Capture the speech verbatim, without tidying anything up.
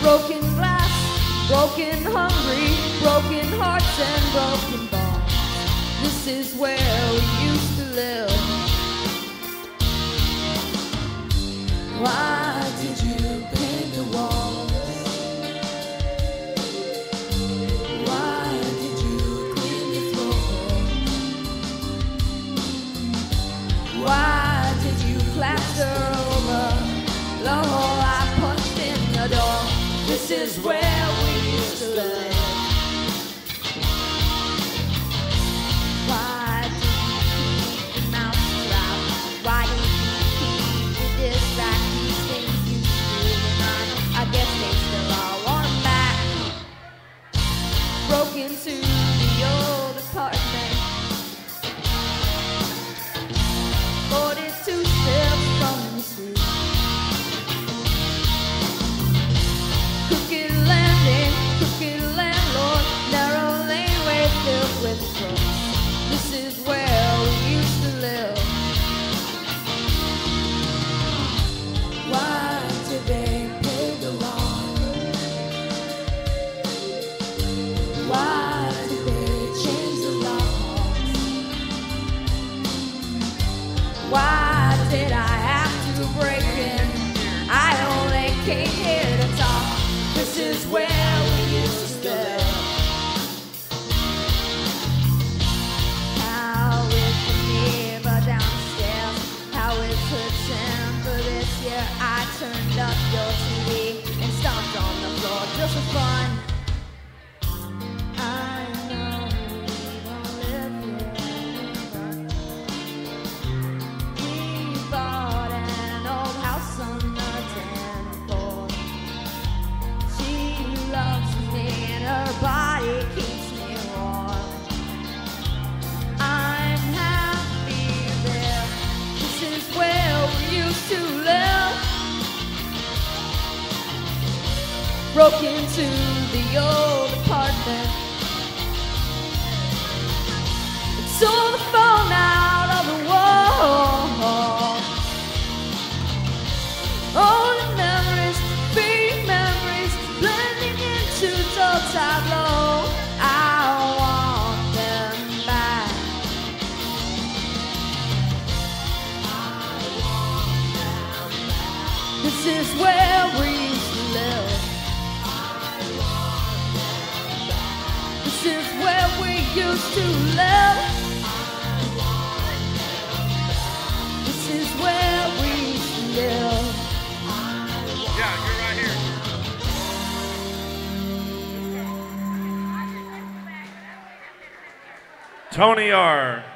broken glass, broken hungry, broken hearts and broken bones. This is where we used to live. Why did you paint the walls? Why did you clean the floor? Why did you plaster over the hole I punched in the door? This is where we used to live. Why did you keep the mouth shut? Why did you keep the dish like these things used to do? And I, I guess they still all want 'em back. Broke into the old apartment, forty-two steps from the street. Crooked landing, crooked landlord, narrow laneway filled with crooks. This is where we used to live. Why did they pay the law? Why did they change the laws? Why did I have to break in? I only came here to talk. This is where we used to live. How is the neighbor downstairs? How is her temper this year? I turned up your T V and stomped on the floor just for fun. I know we don't live here anymore. We bought an old house on the tenth floor. She loves me and her body keeps me warm. I'm happy there. This is where we used to live. Broke into the old apartment, tore the phone out of the wall. All the memories, fake memories, blending into dull tableau. I want them back. This is where we used to live. This is where we used to live. This is where we used to live. Yeah, you're right here. Tony R.